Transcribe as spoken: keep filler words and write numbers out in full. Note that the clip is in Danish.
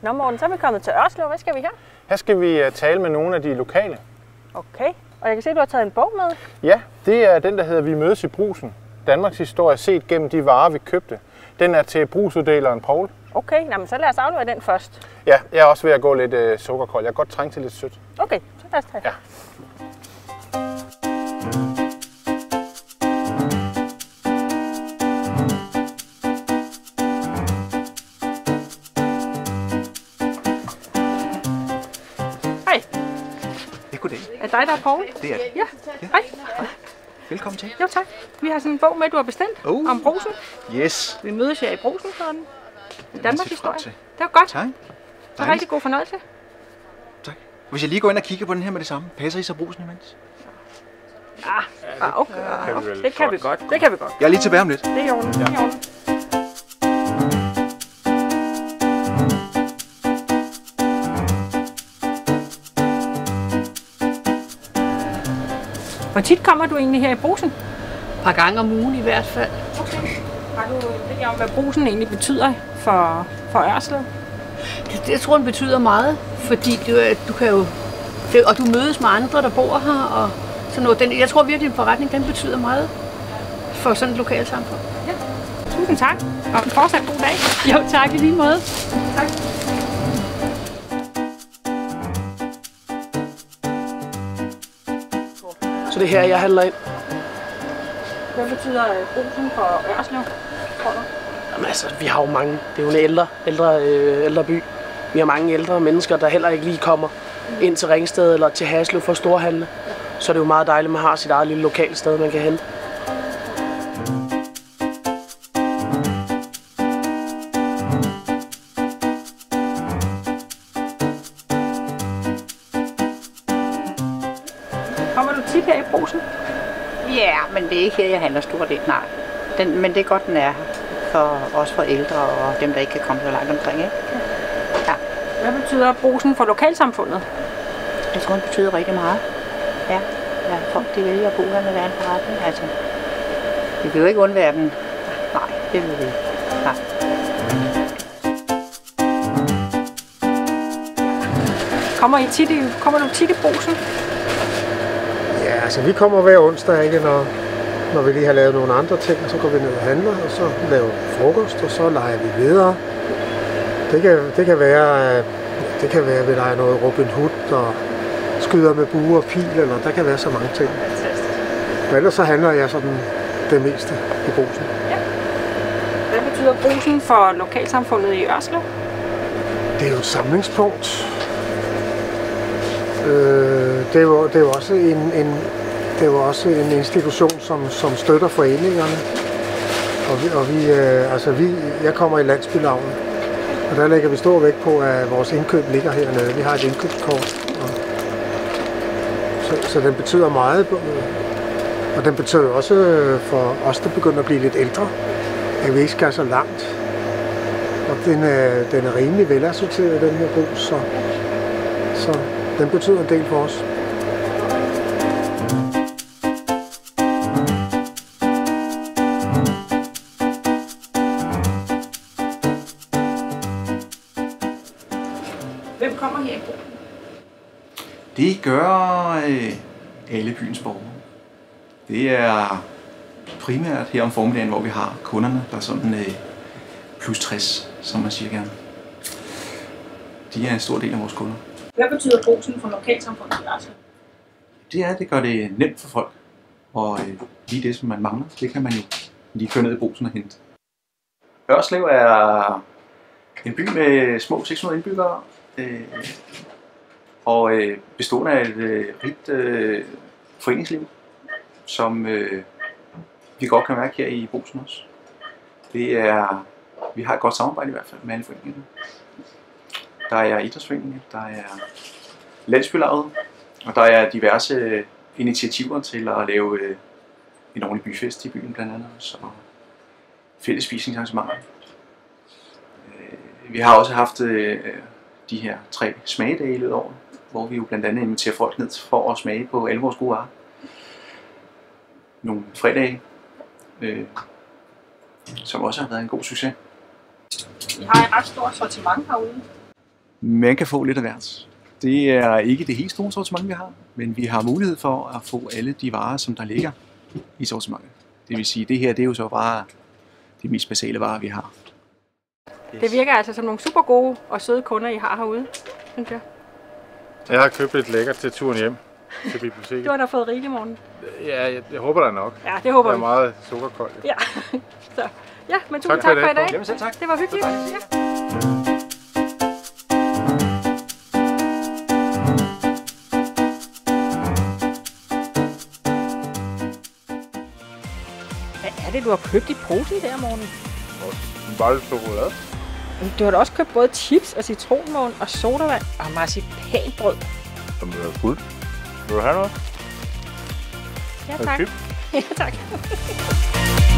Nå Morten, så er vi kommet til Ørslev. Hvad skal vi her? Her skal vi tale med nogle af de lokale. Okay, og jeg kan se, at du har taget en bog med. Ja, det er den, der hedder Vi mødes i Brugsen. Danmarks historie set gennem de varer, vi købte. Den er til brugsuddeleren Poul. Okay, jamen, så lad os aflevere den først. Ja, jeg er også ved at gå lidt øh, sukkerkold. Jeg kan godt trænge til lidt sødt. Okay, så lad os tage. Ja. Hej. Det kunne det. Er dig, der er Poul? Det er det. Ja, hej. Velkommen til. Jo, tak. Vi har sådan en bog med, du har bestilt Uh. om Brugsen. Yes. Vi mødes her i Brugsen for den. Danmarks historie. til. Det var godt. Tak. Så rigtig god fornøjelse. Tak. Hvis jeg lige går ind og kigger på den her med det samme, passer I så Brugsen imens? Ah, ah okay. kan vi okay. vel Det kan vi godt. Det kan vi godt. Jeg er lige tilbage om lidt. Det er i orden. Det er i orden. Hvor tit kommer du egentlig her i Brugsen? Et par gange om ugen i hvert fald. Okay. Har du en idé om, hvad Brugsen egentlig betyder for, for Ørslev? Det, det tror jeg betyder meget, fordi du, du kan jo, det, og du mødes med andre, der bor her, og sådan noget. Den, jeg tror virkelig, en forretning den betyder meget for sådan et lokalsamfund. Ja. Tusind tak, og en fortsat god dag. Jo, tak i lige måde. Tak. Så det her, jeg handler ind. Hvad betyder Brugsen for Ørslev, tror du? Jamen altså, vi har jo mange. Det er jo en ældre, ældre, øh, ældre by. Vi har mange ældre mennesker, der heller ikke lige kommer ind til Ringsted eller til Haslev for storhandle. Så er det jo meget dejligt, at man har sit eget lille lokalt sted, man kan hente. Kommer du tit her i Brugsen? Ja, men det er ikke her, jeg handler stort ind, nej. Den, men det er godt, den er her. For, også for ældre og dem, der ikke kan komme så langt omkring, ikke? Ja. Hvad betyder Brugsen for lokalsamfundet? Jeg tror, det betyder rigtig meget. Ja, ja, folk de vælger at bo her med hver en forretning. Altså, vi kan jo ikke undvære den. Nej, det vil vi ikke. Nej. Kommer, I tit i, kommer du tit i Brugsen? Ja, altså vi kommer hver onsdag, ikke, når, når vi lige har lavet nogle andre ting, og så går vi ned og handler, og så laver vi frokost, og så leger vi videre. Det kan, det kan være, det kan være, at vi leger noget Robin Hood, og skyder med bue og pil, eller der kan være så mange ting. Men ellers så handler jeg sådan det meste i Brugsen. Ja. Hvad betyder Brugsen for lokalsamfundet i Ørslev? Det er jo et samlingspunkt. Det er jo, det er jo også en, en, det er jo også en institution, som, som støtter foreningerne. Og vi, og vi, øh, altså vi, jeg kommer i Landsbylaget, og der lægger vi stor vægt på, at vores indkøb ligger hernede. Vi har et indkøbskort, og så, så den betyder meget. Og den betyder også for os, der begynder at blive lidt ældre, at vi ikke skal så langt. Og den er, den er rimelig velassorteret, den her brug, så, så den betyder en del for os. Hvem kommer her i Brugsen? Det gør øh, alle byens borgere. Det er primært her om formiddagen, hvor vi har kunderne, der er sådan øh, plus tres, som man siger gerne. De er en stor del af vores kunder. Hvad betyder Brugsen for lokalsamfundet i Ørslev? Det er, det gør det nemt for folk. Og øh, lige det, som man mangler, det kan man jo lige køre ned i Brugsen og hente. Ørslev er en by med små seks hundrede indbyggere. Øh, og øh, bestående af et øh, rigt øh, foreningsliv, som øh, vi godt kan mærke her i Brugsen også. Det er, vi har et godt samarbejde i hvert fald med alle foreningerne. Der er idrætsforeninger, der er Landsbylaget, og der er diverse initiativer til at lave øh, en ordentlig byfest i byen blandt andet, så fælles spisningsarrangementer. Øh, vi har også haft øh, de her tre smagedage i løbet af året, hvor vi jo blandt andet inviterer folk ned for at smage på alle vores gode varer. Nogle fredage, øh, som også har været en god succes. Vi har et ret stort sortiment herude. Man kan få lidt af hvert. Det er ikke det helt store sortiment, vi har, men vi har mulighed for at få alle de varer, som der ligger i sortimentet. Det vil sige, det her det er jo så bare de mest basale varer, vi har. Yes. Det virker altså som nogle super gode og søde kunder, I har herude, synes jeg. Jeg har købt lidt lækkert til turen hjem til biblioteket. Du har da fået rigeligt i morgen. Ja, jeg, jeg håber da nok. Ja, det håber vi. Det er meget sukkerkoldt. Ja, så. Ja, men tusind tak, tak for, for i dag. Jamen selv tak. Det var hyggeligt. Ja. Hvad er det, du har købt i posen der, Morten? Bare lidt chokolade. Du har da også købt både chips og citronmåne og sodavand og marcipanbrød. Som er fuldt. Vil du have noget? Ja, tak. Ja, tak.